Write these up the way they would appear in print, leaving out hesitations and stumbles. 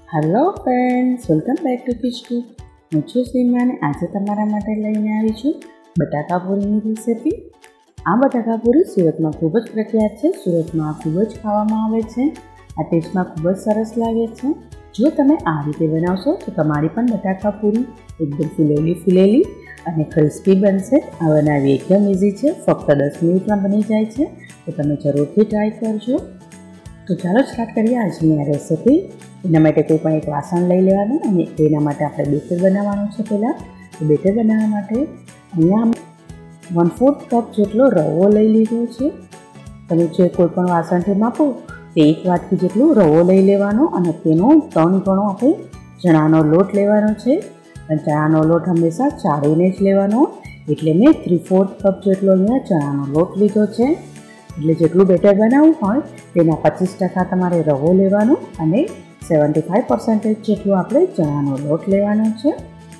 Hello friends, welcome back to કિચકુ. હું છું સીમા અને આજે તમારા માટે લઈને આવી છું બટાકા પૂરીની રેસીપી. આ બટાકા પૂરી સુરતમાં ખૂબ જ પ્રખ્યાત છે. સુરતમાં આ ખૂબ જ ખાવામાં આવે છે. આ ટેસ્ટમાં ખૂબ જ સરસ લાગે છે. જો તમે આ રીતે બનાવશો તો તમારી પણ બટાકા પૂરી એકદમ ફૂલેલી અને ક્રિસ્પી બનશે. આ બનાવવી એકદમ ઇઝી છે, ફક્ત 10 મિનિટમાં બની જાય છે. તો તમે જરૂરથી ટ્રાય કરજો. તો ચાલો સ્ટાર્ટ કરીએ આજની આ રેસીપી. એના માટે કોઈ પણ એક વાસણ લઈ લેવાનું અને તેના માટે આપણે બેટર બનાવવાનું છે. પહેલાં તો બેટર બનાવવા માટે અહીંયા 1/4 કપ જેટલો રવો લઈ લીધો છે. તમે જે કોઈ પણ વાસણથી માપો તે 1 વાટકી જેટલો રવો લઈ લેવાનો અને તેનો 3 ગણો આપણે ચણાનો લોટ લેવાનો છે. અને ચણાનો લોટ હંમેશા ચાળીને જ લેવાનો, એટલે મેં 3/4 કપ જેટલો અહીંયા ચણાનો લોટ લીધો છે. એટલે જેટલું બેટર બનાવવું હોય તેના 25% તમારે રવો લેવાનો અને 75% જેટલો આપણે ચણાનો લોટ લેવાનો છે.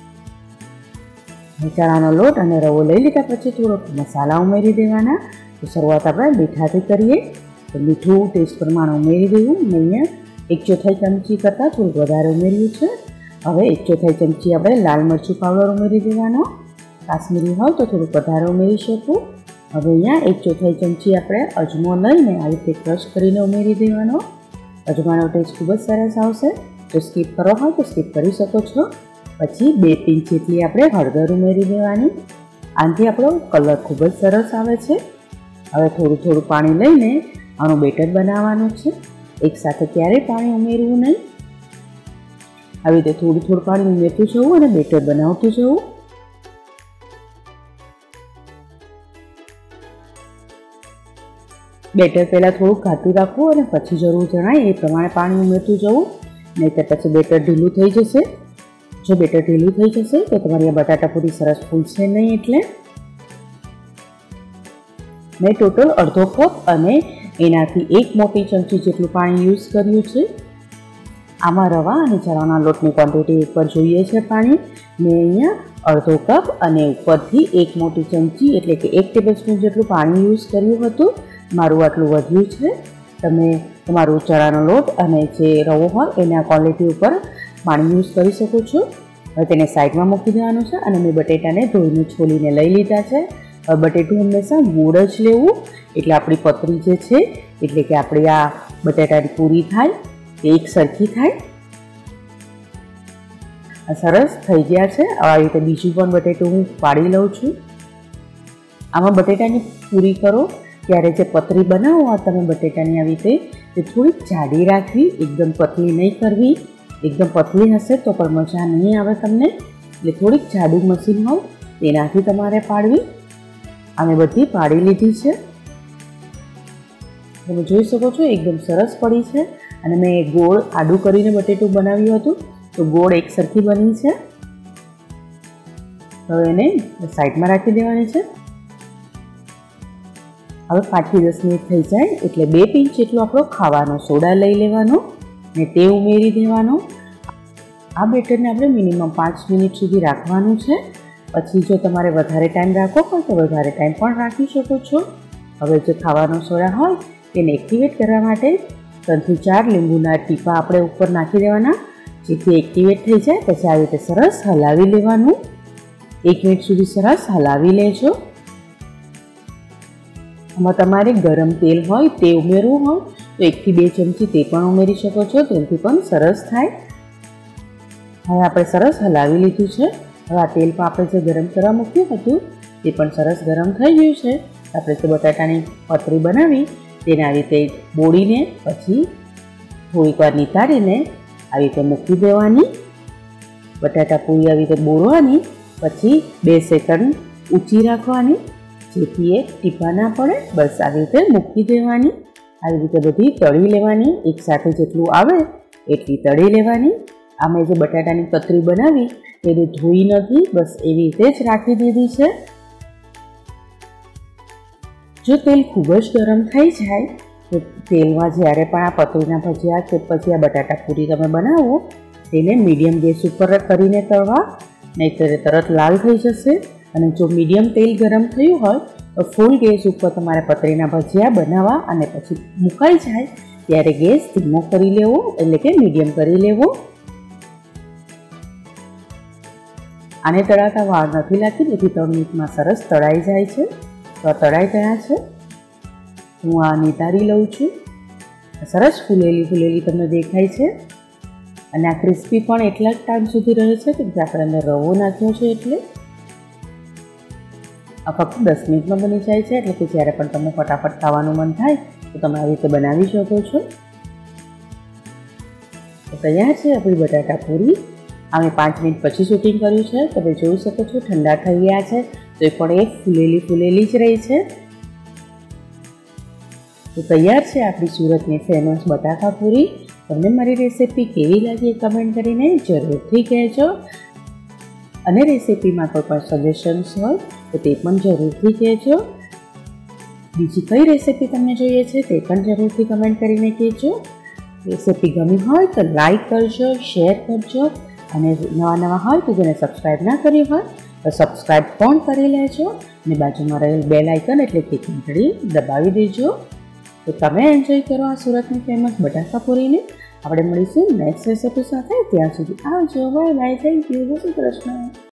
ચણાનો લોટ અને રવો લઈ લીધા પછી થોડોક મસાલા ઉમેરી દેવાના. તો શરૂઆત આપણે મીઠાથી કરીએ. તો મીઠું ટેસ્ટ પ્રમાણે ઉમેરી દેવું. મેં અહીંયા 1/4 ચમચી કરતાં થોડુંક વધારે ઉમેર્યું છે. હવે 1/4 ચમચી આપણે લાલ મરચું પાવડર ઉમેરી દેવાનો. કાશ્મીરી હોય તો થોડુંક વધારે ઉમેરી શકું. હવે અહીંયા 1/4 ચમચી આપણે અજમો લઈને આ રીતે ક્રશ કરીને ઉમેરી દેવાનો. અજમાનો ટેસ્ટ ખૂબ જ સરસ આવશે. જો સ્કીપ કરો હોય તો સ્કીપ કરી શકો છો. પછી 2 પિંચ જેટલી આપણે હળદર ઉમેરી દેવાની. આનાથી આપણો કલર ખૂબ જ સરસ આવે છે. હવે થોડું પાણી લઈને આનું બેટર બનાવવાનું છે. એકસાથે ક્યારેય પાણી ઉમેરવું નહીં. આવી રીતે થોડું પાણી ઉમેરતું જવું અને બેટર બનાવતું જવું. બેટર પહેલાં થોડુંક ઘાટું રાખવું અને પછી જરૂર જણાય એ પ્રમાણે પાણી ઉમેરતું જવું, નહીંતર પછી બેટર ઢીલું થઈ જશે. જો બેટર ઢીલું થઈ જશે તો તમારી આ બટાટા પૂરી સરસ ફૂલશે નહીં. એટલે મેં ટોટલ અડધો કપ અને એનાથી 1 મોટી ચમચી જેટલું પાણી યુઝ કર્યું છે. આમાં રવા અને ચણાના લોટની ક્વોન્ટિટી ઉપર જોઈએ છે પાણી. મેં અહીંયા અડધો કપ અને ઉપરથી 1 મોટી ચમચી એટલે કે 1 ટેબલસ્પૂન જેટલું પાણી યુઝ કર્યું હતું. મારું આટલું વધ્યું છે. તમે તમારું ચણાનો લોટ અને જે રવો હોય એના ક્વોલિટી ઉપર પાણી યુઝ કરી શકો છો. હવે તેને સાઈડમાં મૂકી દેવાનું છે અને મેં બટેટાને ધોઈને છોલીને લઈ લીધા છે. હવે બટેટું હંમેશા ગોળ જ લેવું, એટલે આપણી પતરી જે છે એટલે કે આપણી આ બટેટાની પૂરી થાય તે એક સરખી થાય. આ સરસ થઈ ગયા છે. આવી રીતે બીજું પણ બટેટું હું પાડી લઉં છું. આમાં બટેટાની પૂરી કરો ત્યારે જે પતરી બનાવો તમે બટેટાની આવી રીતે તે થોડીક જાડી રાખવી, એકદમ પતલી નહીં કરવી. એકદમ પતલી હશે તો પણ મજા નહીં આવે તમને, એટલે થોડીક જાડું મશીન હોય તેનાથી તમારે પાડવી. અમે બધી પાડી લીધી છે. તમે જોઈ શકો છો એકદમ સરસ પડી છે. અને મેં ગોળ આડું કરીને બટેટું બનાવ્યું હતું તો ગોળ એક સરખી બની છે. હવે એને સાઈડમાં રાખી દેવાની છે. હવે 5 થી 10 મિનિટ થઈ જાય એટલે 2 પિંચ જેટલો આપણો ખાવાનો સોડા લઈ લેવાનો ને તે ઉમેરી દેવાનો. આ બેટરને આપણે મિનિમમ 5 મિનિટ સુધી રાખવાનું છે. પછી જો તમારે વધારે ટાઈમ રાખવો હોય તો વધારે ટાઈમ પણ રાખી શકો છો. હવે જે ખાવાનો સોડા હોય તેને એક્ટિવેટ કરવા માટે 3 થી 4 લીંબુના ટીપા આપણે ઉપર નાખી દેવાના, જેથી એક્ટિવેટ થઈ જાય. પછી આવી રીતે સરસ હલાવી લેવાનું. 1 મિનિટ સુધી સરસ હલાવી લેજો. આમાં તમારે ગરમ તેલ હોય તે ઉમેરવું હોય તો 1 થી 2 ચમચી તે પણ ઉમેરી શકો છો. તેનાથી પણ સરસ થાય. હવે આપણે સરસ હલાવી લીધું છે. હવે આ તેલ પણ આપણે જે ગરમ કરવા મૂક્યું હતું તે પણ સરસ ગરમ થઈ ગયું છે. આપણે જે બટાટાની પતરી બનાવી તેને આવી રીતે બોળીને પછી થોડીક વાર નિતારીને આવી રીતે મૂકી દેવાની. બટાટા પૂરી આવી રીતે બોળવાની, પછી 2 સેકન્ડ ઊંચી રાખવાની જેથી એ ટીપા ના પડે. બસ આવી રીતે મૂકી દેવાની. આવી રીતે બધી તળી લેવાની. એકસાથે જેટલું આવે એટલી તળી લેવાની. અમે જે બટાટાની પતરી બનાવી તેને ધોઈ નથી, બસ એવી રીતે જ રાખી દીધી છે. જો તેલ ખૂબ જ ગરમ થઈ જાય તો તેલમાં જ્યારે પણ આ પતરીના ભજીયા કે પછી આ બટાટા પૂરી તમે બનાવો તેને મીડિયમ ગેસ ઉપર કરીને તળવા, નહીંતર તરત લાલ થઈ જશે. અને જો મીડિયમ તેલ ગરમ થયું હોય તો ફૂલ ગેસ ઉપર તમારે પતરીના ભજીયા બનાવવા અને પછી મુકાઈ જાય ત્યારે ગેસ ધીમો કરી લેવો, એટલે કે મીડિયમ કરી લેવો. આને તળાતા વાર નથી લાગતી, 2 થી 3 મિનિટમાં સરસ તળાઈ જાય છે. તો તળાઈ ગયા છે. હું આ નિતારી લઉં છું. સરસ ફૂલેલી તમને દેખાય છે. અને આ ક્રિસ્પી પણ એટલા જ ટાઈમ સુધી રહે છે કે આપણે અંદર રવો નાખ્યો છે એટલે. આ ફક્ત 10 મિનિટમાં બની જાય છે, એટલે કે જ્યારે પણ તમને ફટાફટ ખાવાનું મન થાય તો તમે આવી રીતે બનાવી શકો છો. તો તૈયાર છે આપણી બટાકા પૂરી. અમે 5 મિનિટ પછી શૂટિંગ કર્યું છે. તમે જોઈ શકો છો ઠંડા થઈ ગયા છે તો એ પણ એક ફૂલેલી જ રહી છે. તો તૈયાર છે આપણી સુરતની ફેમસ બટાકા પૂરી. તમને મારી રેસીપી કેવી લાગી કમેન્ટ કરીને જરૂરથી કહેજો. અને રેસીપીમાં કોઈ પણ સજેશન્સ હોય તો તે પણ જરૂરથી કહેજો. બીજી કઈ રેસીપી તમને જોઈએ છે તે પણ જરૂરથી કમેન્ટ કરીને કહેજો. રેસીપી ગમી હોય તો લાઈક કરજો, શેર કરજો. અને નવા હોય તો જેને સબસ્ક્રાઈબ ના કર્યું હોય તો સબસ્ક્રાઈબ પણ કરી લેજો. અને બાજુમાં રહેલ બેલ આઇકન એટલે કે ઘંટડી દબાવી દેજો. તો તમે એન્જોય કરો આ સુરતની ફેમસ બટાકા પૂરીને. આપણે મળીશું નેક્સ્ટ રેસીપી સાથે. ત્યાં સુધી આવજો. Bye bye. Thank you. જય શ્રી કૃષ્ણ.